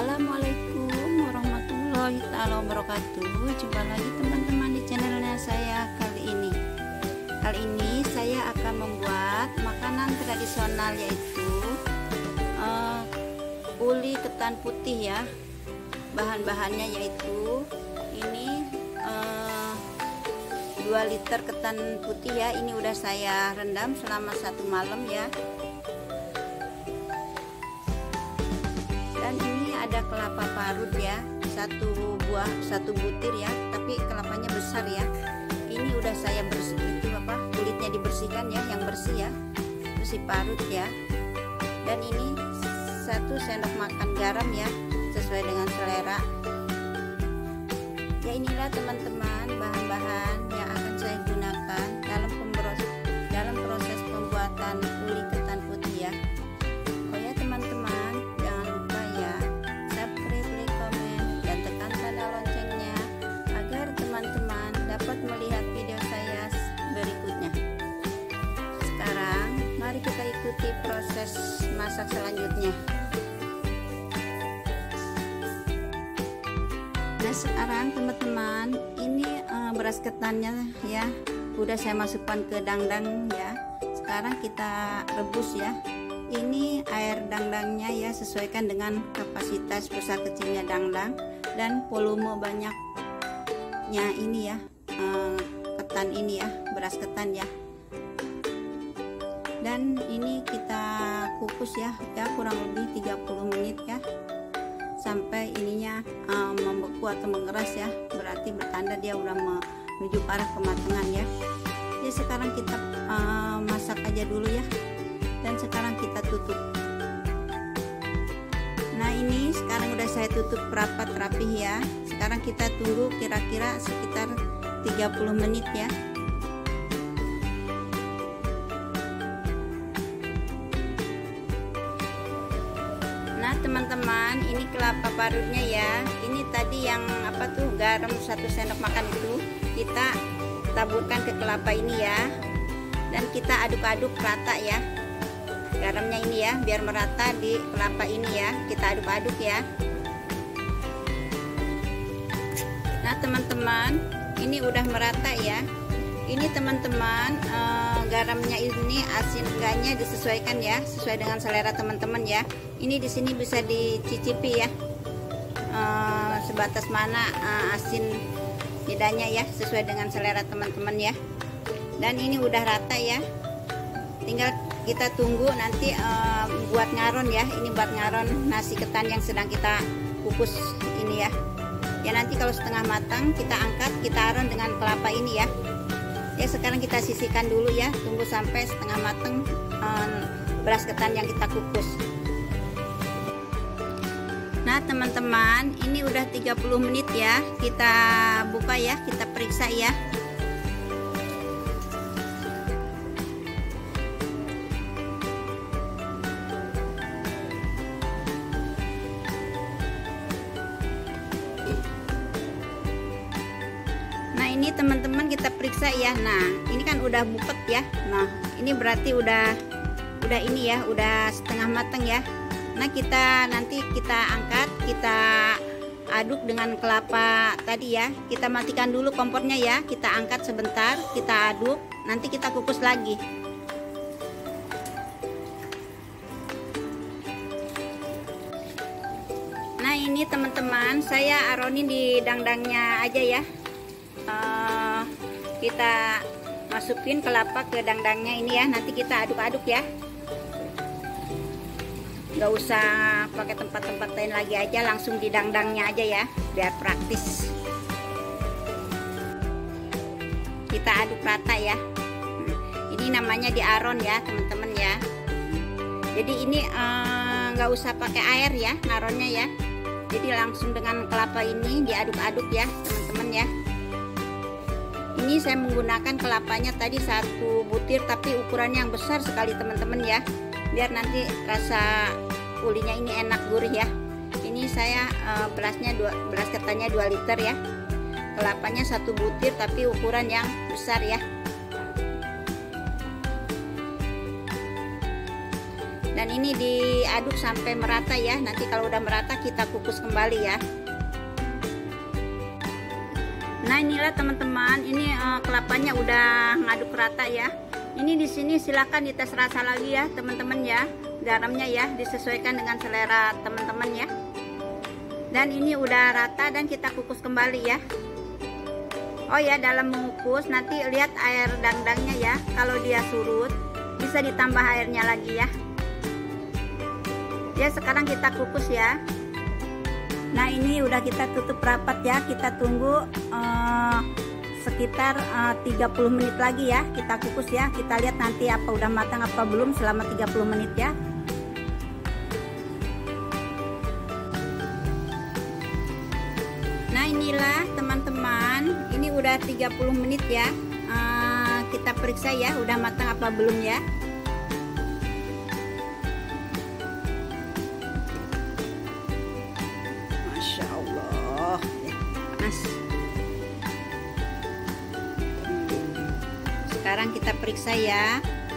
Assalamualaikum warahmatullahi wabarakatuh. Jumpa lagi teman-teman di channelnya saya kali ini. Kali ini saya akan membuat makanan tradisional, yaitu uli ketan putih ya. Bahan-bahannya yaitu ini 2 liter ketan putih ya. Ini udah saya rendam selama 1 malam ya. Dan ini ada kelapa parut ya, 1 butir ya, tapi kelapanya besar ya. Ini udah saya bersihkan, itu kulitnya dibersihkan ya, yang bersih ya, itu si parut ya. Dan ini 1 sendok makan garam ya, sesuai dengan selera ya. Inilah teman-teman bahan-bahan yang akan saya gunakan dalam proses pembuatan uli ketan putih ya. Oh ya teman-teman, jangan lupa ya subscribe, like, komen, dan tekan tanda loncengnya agar teman-teman dapat melihat video saya berikutnya. Sekarang mari kita ikuti proses masak selanjutnya. Nah sekarang teman-teman, ini beras ketannya ya udah saya masukkan ke dangdang ya. Sekarang kita rebus ya. Ini air dangdangnya ya, sesuaikan dengan kapasitas besar kecilnya dangdang dan volume banyaknya ini ya, ketan ini ya, beras ketan ya. Dan ini kita kukus ya kurang lebih 30 menit ya, sampai ininya membeku atau mengeras ya, berarti bertanda dia udah menuju ke arah kematangan ya. Ya sekarang kita masak aja dulu ya. Dan sekarang kita tutup. Nah ini sekarang udah saya tutup rapat rapih ya. Sekarang kita tunggu kira-kira sekitar 30 menit ya. Nah teman-teman, ini kelapa parutnya ya. Ini tadi yang garam 1 sendok makan itu kita taburkan ke kelapa ini ya. Dan kita aduk-aduk rata ya. Garamnya ini ya, biar merata di kelapa ini ya, kita aduk-aduk ya. Nah teman-teman, ini udah merata ya. Ini teman-teman, garamnya ini asin enggaknya disesuaikan ya, sesuai dengan selera teman-teman ya. Ini di sini bisa dicicipi ya, sebatas mana asin tidaknya ya, sesuai dengan selera teman-teman ya. Dan ini udah rata ya, tinggal kita tunggu nanti buat ngaron ya. Ini buat ngaron nasi ketan yang sedang kita kukus ini ya. Ya nanti kalau setengah matang kita angkat, kita aron dengan kelapa ini ya. Ya sekarang kita sisihkan dulu ya, tunggu sampai setengah matang beras ketan yang kita kukus. Nah teman-teman, ini udah 30 menit ya. Kita buka ya, kita periksa ya. Nah ini teman-teman kita periksa ya. Nah ini kan udah bupet ya. Nah ini berarti udah ini ya, udah setengah matang ya. Nah nanti kita angkat, kita aduk dengan kelapa tadi ya. Kita matikan dulu kompornya ya, kita angkat sebentar, kita aduk, nanti kita kukus lagi. Nah ini teman-teman, saya aronin di dangdangnya aja ya. Kita masukin kelapa ke dangdangnya ini ya, nanti kita aduk-aduk ya. Nggak usah pakai tempat-tempat lain lagi aja, langsung di dangdangnya aja ya, biar praktis. Kita aduk rata ya. Ini namanya diaron ya teman-teman ya. Jadi ini nggak usah pakai air ya ngaronnya ya. Jadi langsung dengan kelapa ini diaduk-aduk ya teman-teman ya. Ini saya menggunakan kelapanya tadi 1 butir, tapi ukurannya yang besar sekali teman-teman ya, biar nanti rasa ulinya ini enak gurih ya. Ini saya beras ketannya 2 liter ya, kelapanya 1 butir tapi ukuran yang besar ya. Dan Dan ini diaduk sampai merata ya. Nanti kalau udah merata kita kukus kembali ya. Nah inilah teman-teman, ini kelapanya udah ngaduk rata ya. Ini di sini silakan dites rasa lagi ya teman-teman ya. Garamnya ya disesuaikan dengan selera teman-teman ya. Dan ini udah rata dan kita kukus kembali ya. Oh ya, dalam mengukus nanti lihat air dangdangnya ya. Kalau dia surut bisa ditambah airnya lagi ya. Ya sekarang kita kukus ya. Nah ini udah kita tutup rapat ya, kita tunggu sekitar 30 menit lagi ya, kita kukus ya. Kita lihat nanti apa udah matang apa belum selama 30 menit ya. Nah inilah teman-teman, ini udah 30 menit ya. Kita periksa ya udah matang apa belum ya. Masya Allah, panas. Sekarang kita periksa ya.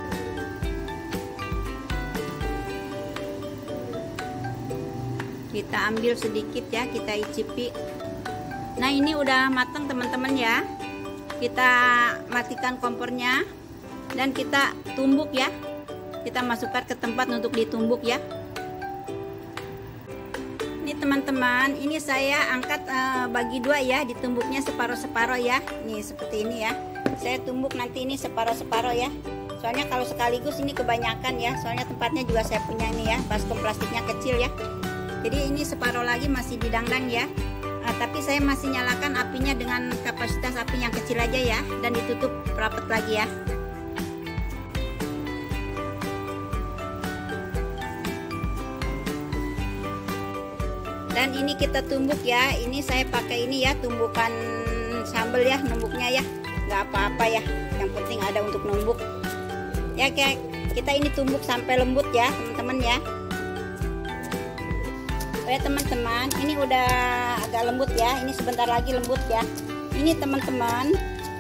Kita ambil sedikit ya, kita icipi. Nah ini udah matang teman-teman ya. Kita matikan kompornya dan kita tumbuk ya. Kita masukkan ke tempat untuk ditumbuk ya. Ini teman-teman, ini saya angkat bagi dua ya, ditumbuknya separuh-separuh ya. Nih seperti ini ya. Saya tumbuk nanti ini separuh-separuh ya. Soalnya kalau sekaligus ini kebanyakan ya. Soalnya tempatnya juga saya punya ini ya, baskom plastiknya kecil ya. Jadi ini separuh lagi masih didangdang ya. Tapi saya masih nyalakan apinya dengan kapasitas api yang kecil aja ya, dan ditutup rapat lagi ya. Dan ini kita tumbuk ya. Ini saya pakai ini ya, tumbukan sambal ya, numbuknya ya. Nggak apa-apa ya, yang penting ada untuk numbuk ya. Kayak kita ini tumbuk sampai lembut ya teman-teman ya. Oh ya teman-teman, ini udah agak lembut ya. Ini sebentar lagi lembut ya. Ini teman-teman,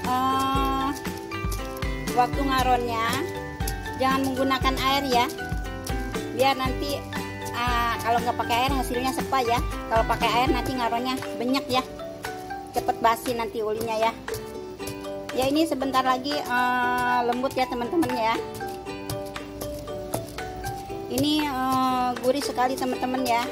waktu ngaronnya jangan menggunakan air ya, biar nanti kalau nggak pakai air hasilnya sepa ya. Kalau pakai air nanti ngaronnya banyak ya, cepet basi nanti ulinya ya. Ya ini sebentar lagi lembut ya teman-teman ya. Ini gurih sekali teman-teman ya.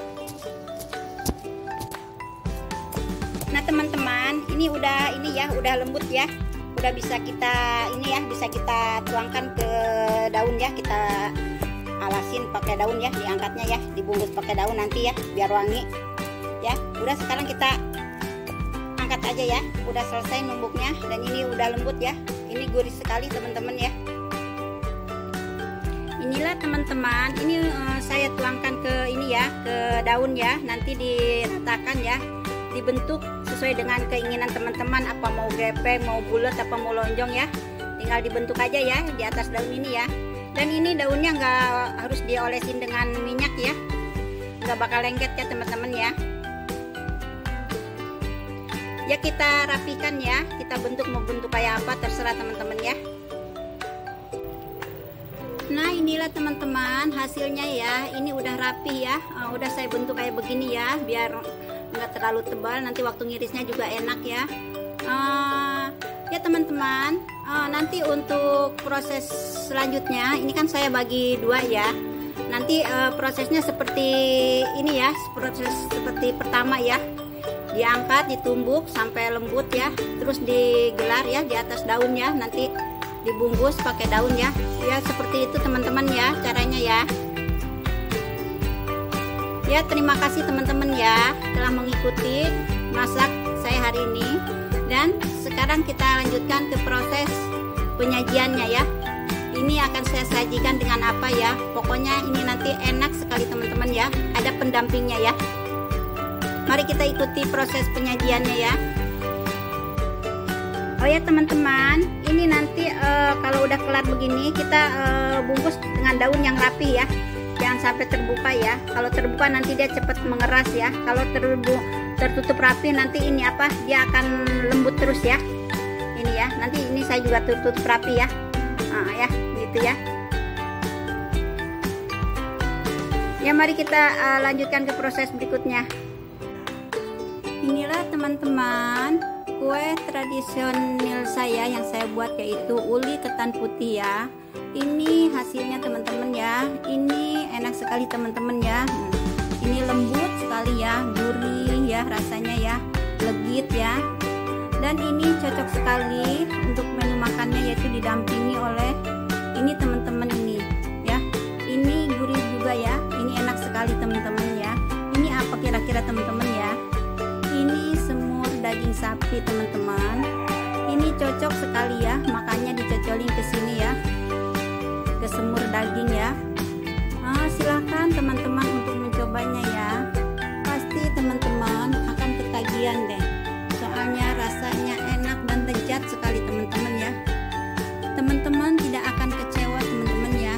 Nah teman-teman, ini udah lembut ya. Udah bisa kita ini ya, bisa kita tuangkan ke daun ya. Kita alasin pakai daun ya, diangkatnya ya, dibungkus pakai daun nanti ya biar wangi ya. Udah sekarang kita angkat aja ya. Udah selesai numbuknya dan ini udah lembut ya. Ini gurih sekali teman-teman ya. Inilah teman-teman, ini saya tuangkan ke ini ya, ke daun ya. Nanti diratakan ya, dibentuk sesuai dengan keinginan teman-teman, apa mau gepeng, mau bulat, apa mau lonjong ya. Tinggal dibentuk aja ya di atas daun ini ya. Dan ini daunnya nggak harus diolesin dengan minyak ya, nggak bakal lengket ya teman-teman ya. Ya kita rapikan ya, kita bentuk, mau bentuk kayak apa terserah teman-teman ya. Nah inilah teman-teman hasilnya ya. Ini udah rapi ya, udah saya bentuk kayak begini ya, biar nggak terlalu tebal, nanti waktu ngirisnya juga enak ya. Ya teman-teman, nanti untuk proses selanjutnya ini kan saya bagi dua ya. Nanti prosesnya seperti ini ya, proses seperti pertama ya, diangkat, ditumbuk sampai lembut ya, terus digelar ya di atas daun ya, nanti dibungkus pakai daun ya. Ya seperti itu teman-teman ya caranya ya. Ya terima kasih teman-teman ya telah mengikuti masak saya hari ini. Dan sekarang kita lanjutkan ke proses penyajiannya ya. Ini akan saya sajikan dengan apa ya, pokoknya ini nanti enak sekali teman-teman ya. Ada pendampingnya ya. Mari kita ikuti proses penyajiannya ya. Oh ya teman-teman, ini nanti kalau udah kelar begini kita bungkus dengan daun yang rapi ya. Jangan sampai terbuka ya. Kalau terbuka nanti dia cepat mengeras ya. Kalau tertutup rapi nanti ini apa, dia akan lembut terus ya. Ini ya, nanti ini saya juga tutup rapi ya. Ya gitu ya. Ya, mari kita lanjutkan ke proses berikutnya. Inilah teman-teman kue tradisional saya yang saya buat, yaitu uli ketan putih ya. Ini hasilnya teman-teman ya. Ini enak sekali teman-teman ya. Ini lembut sekali ya, gurih ya rasanya ya, legit ya. Dan ini cocok sekali untuk menu makannya, yaitu didampingi oleh ini teman-teman ini ya. Ini gurih juga ya. Ini enak sekali teman-teman ya. Ini apa kira-kira teman-teman ya? Ini semur daging sapi teman-teman. Ini cocok sekali ya, makanya dicocolin ke sini ya, ke semur daging ya. Silahkan teman-teman untuk mencobanya ya. Pasti teman-teman akan ketagihan deh, soalnya rasanya enak dan lezat sekali teman-teman ya. Teman-teman tidak akan kecewa teman-teman ya.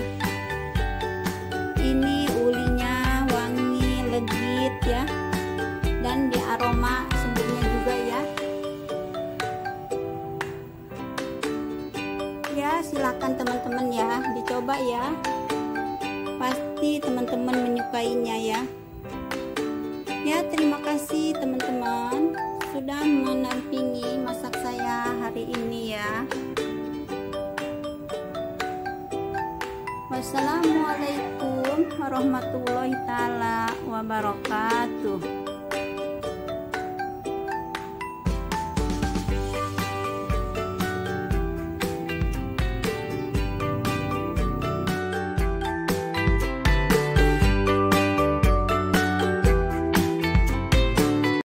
Ini ulinya wangi, legit ya, dan di aroma semburnya juga ya. Ya, silakan teman-teman ya, dicoba ya. Pasti teman-teman menyukainya ya. Ya, terima kasih teman-teman sudah menampingi masak saya hari ini ya. Wassalamualaikum warahmatullahi taala wabarakatuh.